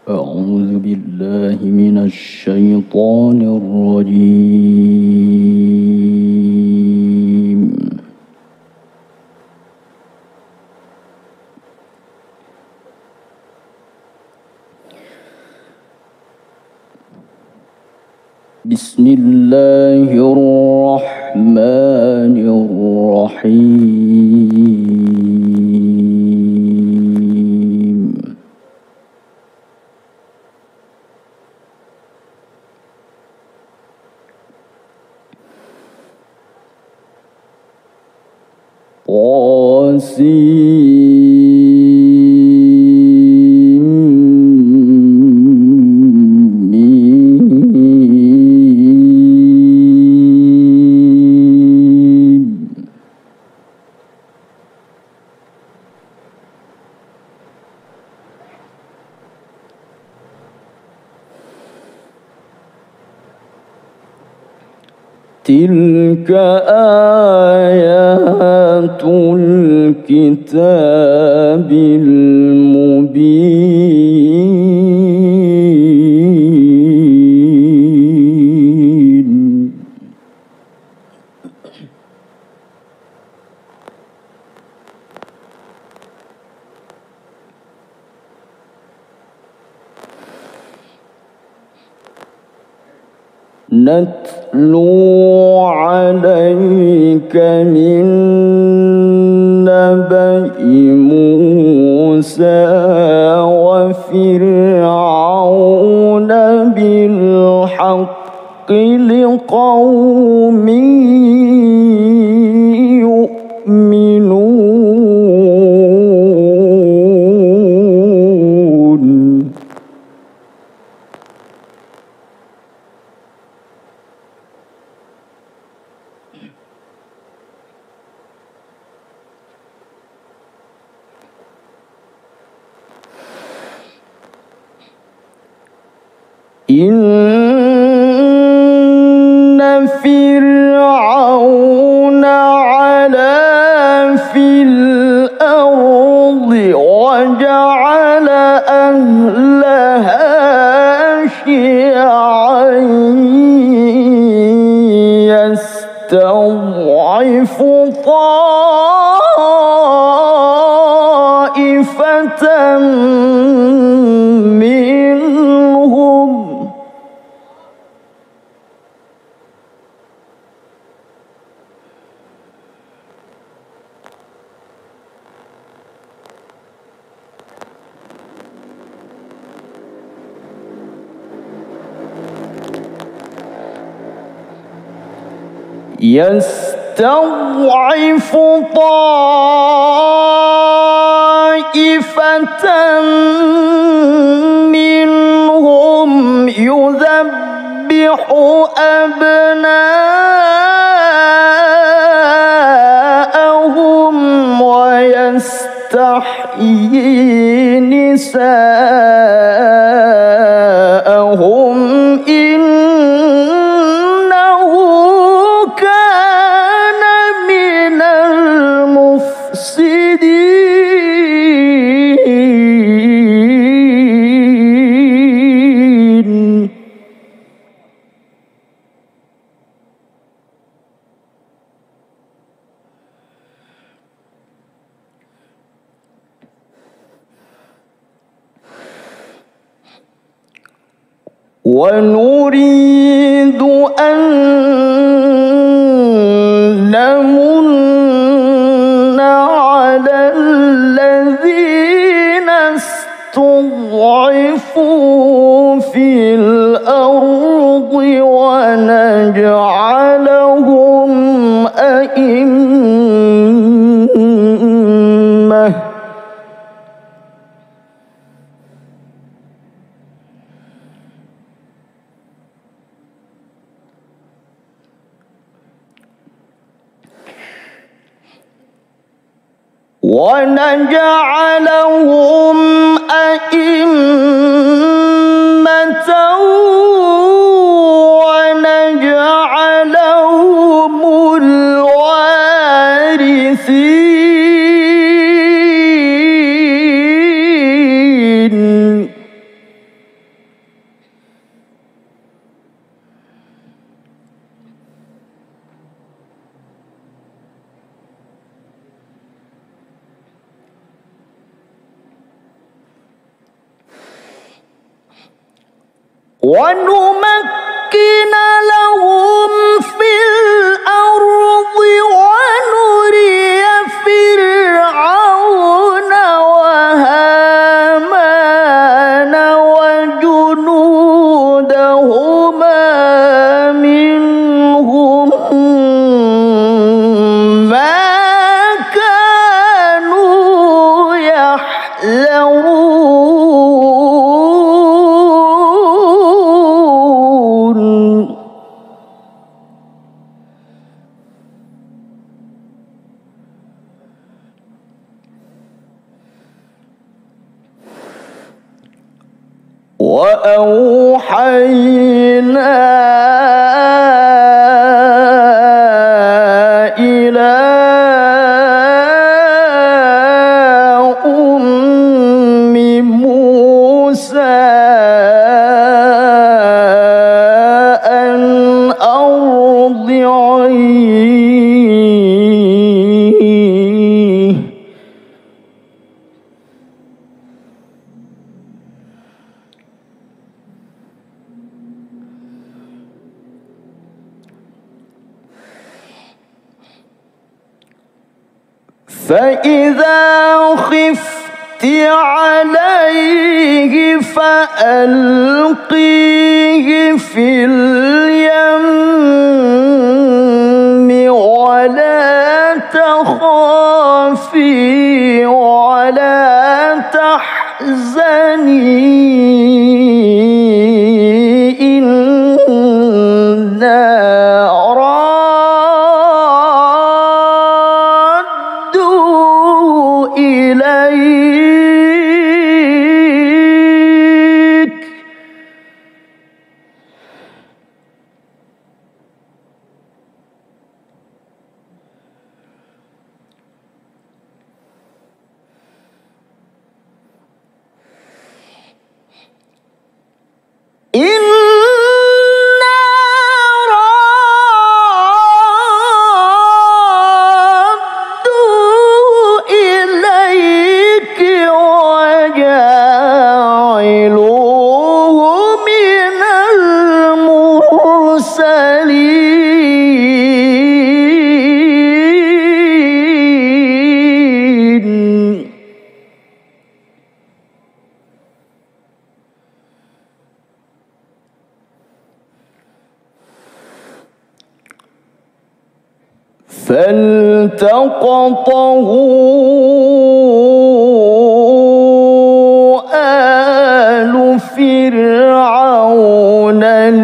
أعوذ بالله من الشيطان الرجيم. بسم الله الرحمن الرحيم. تلك آيات الكتاب المبين. نتلو عليك من نبأ موسى وفرعون بالحق لقوم يؤمنون. إن فرعون علا في الأرض وجعل أهلها شيعا يستضعف طائفة منهم يستضعف طائفة منهم يذبح أبناءهم ويستحيي نساءهم إنه كان من المفسدين. ونريد أن نمن على الذين استضعفوا في الأرض ونجعلهم أئمة ونجعلهم الوارثين. ونمكن لهم في الأرض ونري فرعون وهامان وجنودهما منهم ما كانوا يحذرون. وأوحينا إلى أم موسى أن أرضعيه فإذا خفت عليه فألقيه في اليم ولا تخافي ولا تحزني إنا رادوا إليك إنا رادوا إليك وجاعلوه من المرسلين. فالتقطه آل فرعون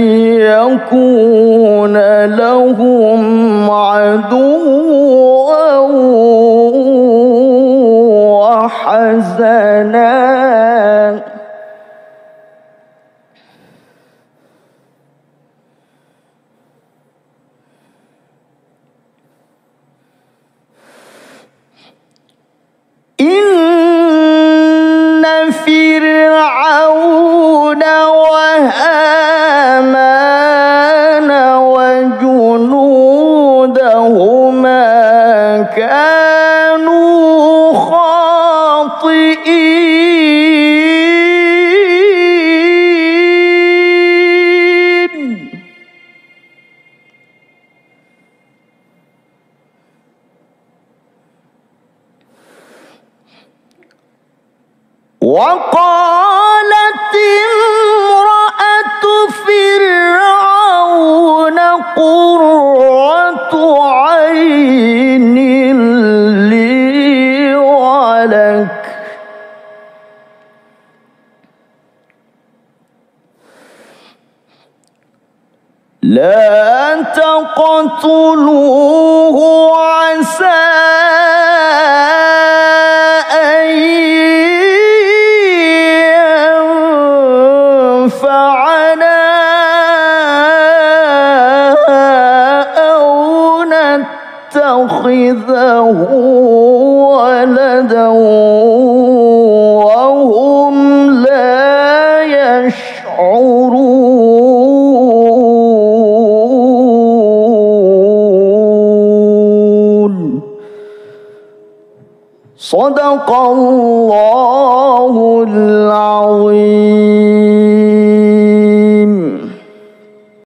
ليكون لهم عدوا وحزنا. إن فرعون وهامان وجنودهما كانوا خاطئين. وقالت امرأة فرعون قرة عين لي ولك لا تقتلوه عسى أن ينفعنا أو نتخذه ولدا وهم لا يشعرون. صدق الله العظيم.